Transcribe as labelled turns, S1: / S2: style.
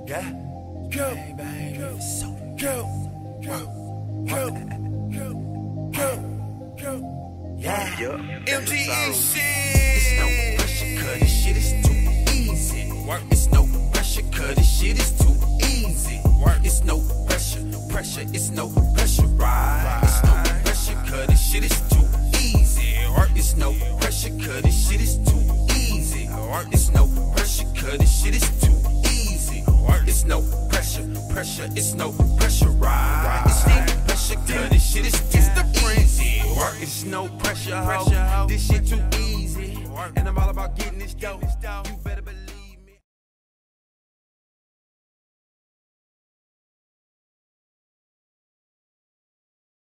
S1: Yeah. Go. Bang, bang. Go. So. Go. Go. Go. Go. Go. Yeah. MTE shit. It's no pressure, cause this shit is too easy. Work. It's no pressure, cause this shit is too easy. Work. It's no pressure, it's no pressure, right? It's no pressure, cause this shit is too easy. Work. It's no pressure, cause this shit is too easy. Work. It's no pressure, cause this shit is too easy. Work. It's no pressure, it's no pressure, right? It's no pressure, cause this shit is too easy. Work. It's no pressure, ho. This shit too easy. And I'm all about getting this dough. You better believe